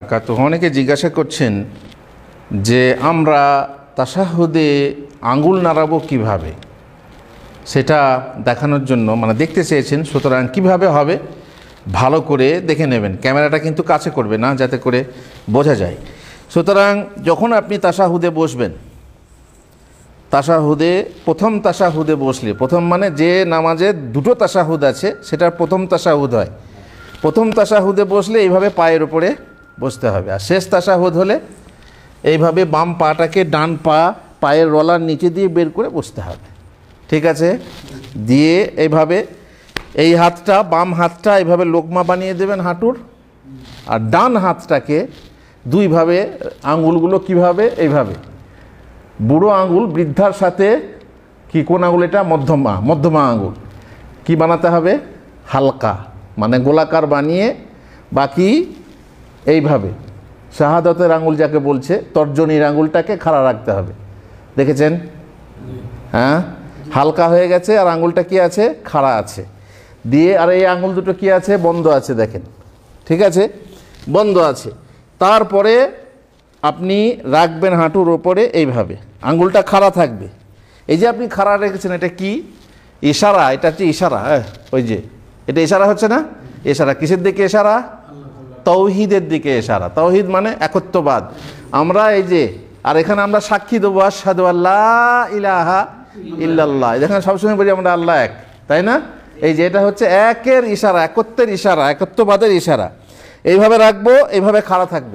তো অনেকে জিজ্ঞাসা করছেন যে আমরা তাশাহুদে আঙ্গুল নাড়াবো কিভাবে, সেটা দেখানোর জন্য মানে দেখতে চেয়েছেন। সুতরাং কিভাবে হবে ভালো করে দেখে নেবেন, ক্যামেরাটা কিন্তু কাছে করবে না যাতে করে বোঝা যায়। সুতরাং যখন আপনি তাশাহুদে বসবেন, তাশাহুদে প্রথম তাশাহুদে বসলে, প্রথম মানে যে নামাজে দুটো তাশাহুদ আছে সেটার প্রথম তাশাহুদ হয়। প্রথম তাশাহুদে বসলে এইভাবে পায়ের উপরে বসতে হবে, আর শেষ তাশাহুদ হলে এইভাবে বাম পাটাকে ডান পায়ের রলার নিচে দিয়ে বের করে বসতে হবে। ঠিক আছে? দিয়ে এইভাবে এই হাতটা, বাম হাতটা এইভাবে লোকমা বানিয়ে দেবেন হাঁটুর, আর ডান হাতটাকে দুইভাবে, আঙ্গুলগুলো কিভাবে, এইভাবে বুড়ো আঙ্গুল বৃদ্ধার সাথে কি কোন আঙ্গুল, এটা মধ্যমা আঙ্গুল কি বানাতে হবে, হালকা মানে গোলাকার বানিয়ে, বাকি এইভাবে শাহাদাতের আঙ্গুল যাকে বলছে তর্জনীর আঙ্গুলটাকে খাড়া রাখতে হবে। দেখেছেন? হ্যাঁ, হালকা হয়ে গেছে আর আঙ্গুলটা কি আছে, খাড়া আছে। দিয়ে আর এই আঙ্গুল দুটো কি আছে, বন্ধ আছে। দেখেন, ঠিক আছে, বন্ধ আছে। তারপরে আপনি রাখবেন হাঁটুর ওপরে এইভাবে, আঙ্গুলটা খাড়া থাকবে। এই যে আপনি খাড়া রেখেছেন, এটা কি ইশারা? এটা হচ্ছে ইশারা। ওই যে এটা ইশারা হচ্ছে না, ইশারা কিসের দিকে? ইশারা তাওহীদের দিকে ইশারা। তাওহীদ মানে একত্ববাদ। আমরা এই যে, আর এখানে আমরা সাক্ষী দেবো আশহাদু আল্লা ইলাহা ইল্লাল্লাহ। এখানে সবসময় বলি আমরা আল্লাহ এক, তাই না? এই যে এটা হচ্ছে একের ইশারা, একত্বের ইশারা, একত্ববাদের ইশারা। এইভাবে রাখবো, এইভাবে খাড়া থাকবে।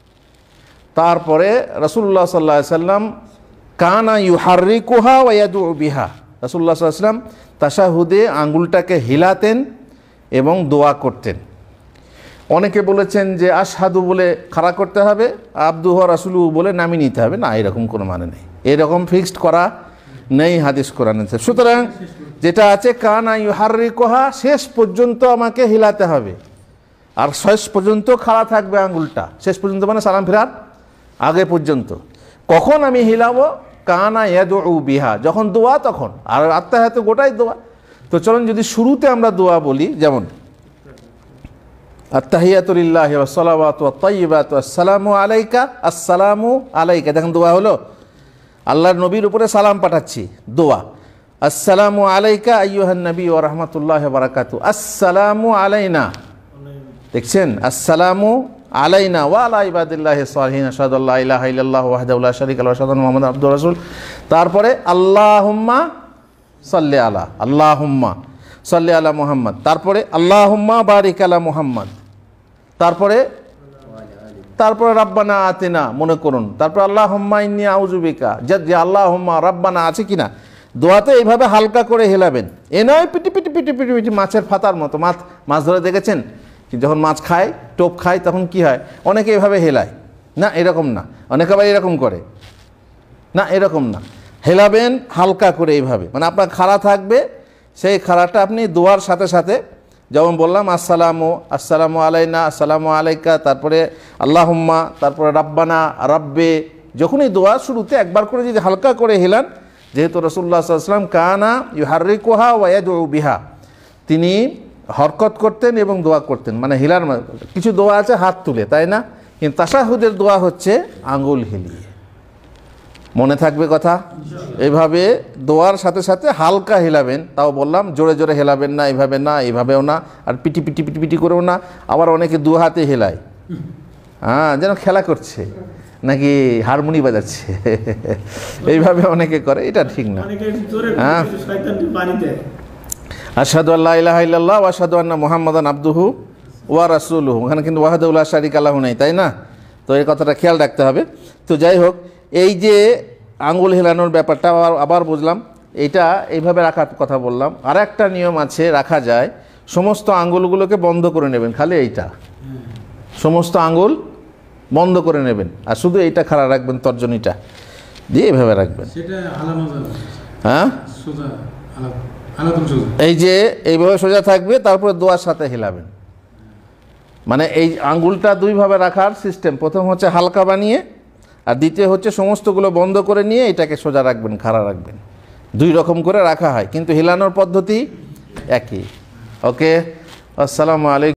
তারপরে রাসূলুল্লাহ সাল্লাল্লাহু আলাইহি সাল্লাম কানা ইউহাররিকুহা ওয়া ইয়াদউ বিহা, রাসূলুল্লাহ সাল্লাল্লাহু আলাইহি সাল্লাম তাশাহুদে আঙ্গুলটাকে হিলাতেন এবং দোয়া করতেন। অনেকে বলেছেন যে আশহাদু বলে খাড়া করতে হবে, আবদুহু ওয়া রাসূলুহু বলে নামিয়ে নিতে হবে। না, এরকম কোনো মানে নেই, এরকম ফিক্সড করা নেই হাদিস কোরআনে। সুতরাং যেটা আছে কানা ইউহাররিকুহা, শেষ পর্যন্ত আমাকে হিলাতে হবে, আর শেষ পর্যন্ত খাড়া থাকবে আঙ্গুলটা। শেষ পর্যন্ত মানে সালাম ফেরার আগে পর্যন্ত। কখন আমি হিলাবো? কানা ইয়াদউ বিহা, যখন দোয়া তখন। আর আত্তাহিয়াতু গোটাই দোয়া। তো চলুন যদি শুরুতে আমরা দোয়া বলি, যেমন আত্তাহিয়াতু লিল্লাহি ওয়াস সালাওয়াতু ওয়াত তাইয়্যিবাতু আসসালামু আলাইকা, আসসালামু আলাইকা। দেখেন দোয়া হলো, আল্লাহর নবীর উপরে সালাম পাঠাচ্ছি, দোয়া। আসসালামু আলাইকা আইয়ুহান নবী ওয়া রাহমাতুল্লাহি ওয়া বারাকাতুহু, আসসালামু আলাইনা। দেখছেন, আসসালামু আলাইনা ওয়া আলা ইবাদিল্লাহি সালিহিন, আশহাদু আল্লা ইলাহা ইল্লাল্লাহু ওয়াহদাহু লা শারীকা লাহু ওয়া আশহাদু আন্না মুহাম্মাদান আবদুহু ওয়া রাসূলুহু। তারপরে আল্লাহুম্মা সাল্লি আলা, আল্লাহুম্মা সাল্লি আলা মুহাম্মদ। তারপরে আল্লাহুম্মা বারিক আলা মুহাম্মদ। তারপরে রাব্বানা আতিনা মনে করুন। তারপর আল্লাহুম্মা ইন্নী আউযু বিকা, যে আল্লাহুম্মা রাব্বানা আছে কিনা। দোয়াতে এইভাবে হালকা করে হেলাবেন, এ নয় পিটি পিটি পিটি পিটি পিটি মাছের ফাতার মতো। মাছ ধরে দেখেছেন, যখন মাছ খায়, টোপ খায়, তখন কি হয়, অনেকে এভাবে হেলায় না, এরকম না। অনেকে আবার এরকম করে না, এরকম না। হেলাবেন হালকা করে এইভাবে, মানে আপনার খাড়া থাকবে। সেই খাড়াটা আপনি দোয়ার সাথে সাথে, যেমন বললাম আসসালামু আলাইনা, আসসালামু আলাইকা, তারপরে আল্লাহুম্মা, তারপরে রাব্বানা, রাব্বে, যখনই দোয়া শুরুতে একবার করে যদি হালকা করে হেলান, যেহেতু রাসূলুল্লাহ সাল্লাল্লাহু আলাইহি ওয়াসাল্লাম কানা ইউহাররিকুহা ওয়া ইয়াদউ বিহা, তিনি হরকত করতেন এবং দোয়া করতেন। মানে হিলার কিছু দোয়া আছে হাত তুলে, তাই না? কিন্তু তাশাহুদের দোয়া হচ্ছে আঙ্গুল হিলিয়ে। মনে থাকবে কথা? এইভাবে দোয়ার সাথে সাথে হালকা হেলাবেন। তাও বললাম জোরে জোরে হেলাবেন না, এইভাবে না, এইভাবেও না, আর পিটি পিটি পিটি পিটি করেও না। আবার অনেকে দু হাতে হেলায়, হ্যাঁ, যেন খেলা করছে নাকি হারমোনি বাজাচ্ছে, এইভাবে অনেকে করে, এটা ঠিক না। হ্যাঁ, আশহাদু আল্লা ইলাহা ইল্লাল্লাহ ওয়া আশহাদু আন্না মুহাম্মাদান আবদুহু ওয়া রাসূলুহু, ওখানে কিন্তু ওয়াহদাহু লা শারীকা লাহু নেই, তাই না? তো এই কথাটা খেয়াল রাখতে হবে। তো যাই হোক, এই যে আঙ্গুল হেলানোর ব্যাপারটা আবার বুঝলাম, এইটা এইভাবে রাখার কথা বললাম। আর একটা নিয়ম আছে, রাখা যায়, সমস্ত আঙ্গুলগুলোকে বন্ধ করে নেবেন, খালি এইটা, সমস্ত আঙ্গুল বন্ধ করে নেবেন, আর শুধু এইটা খাড়া রাখবেন, তর্জনীটা দিয়ে এইভাবে রাখবেন। হ্যাঁ, এই যে এইভাবে সোজা থাকবে, তারপরে দোয়ার সাথে হেলাবেন। মানে এই আঙ্গুলটা দুইভাবে রাখার সিস্টেম, প্রথম হচ্ছে হালকা বানিয়ে, আর দ্বিতীয় হচ্ছে সমস্তগুলো বন্ধ করে নিয়ে এটাকে সোজা রাখবেন, খাড়া রাখবেন। দুই রকম করে রাখা হয়, কিন্তু হিলানোর পদ্ধতি একই। ওকে, আসসালামু আলাইকুম।